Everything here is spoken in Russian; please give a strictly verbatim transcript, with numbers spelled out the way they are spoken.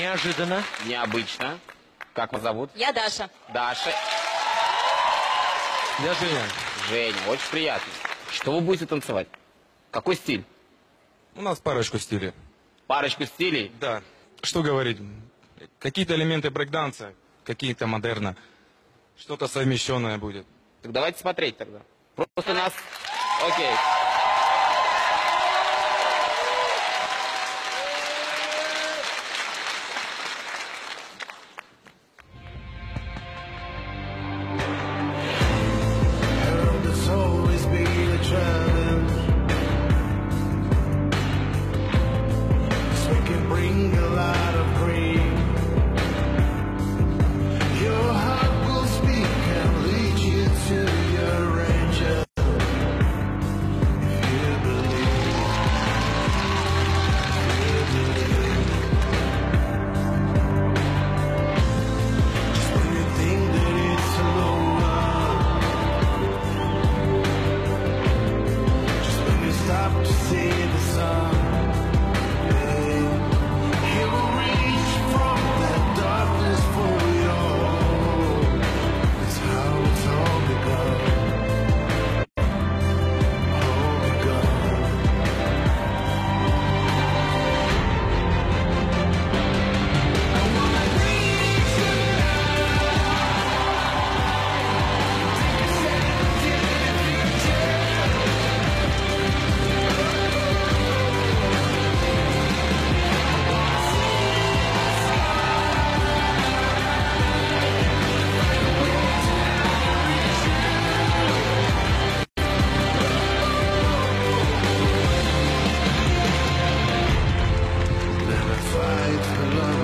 Неожиданно. Необычно. Как вас зовут? Я Даша. Даша. Я Женя. Женя, очень приятно. Что вы будете танцевать? Какой стиль? У нас парочку стилей. Парочку стилей? Да. Что говорить? Какие-то элементы брейкданса, какие-то модерна. Что-то совмещенное будет. Так давайте смотреть тогда. Просто нас... Окей. Fight for love.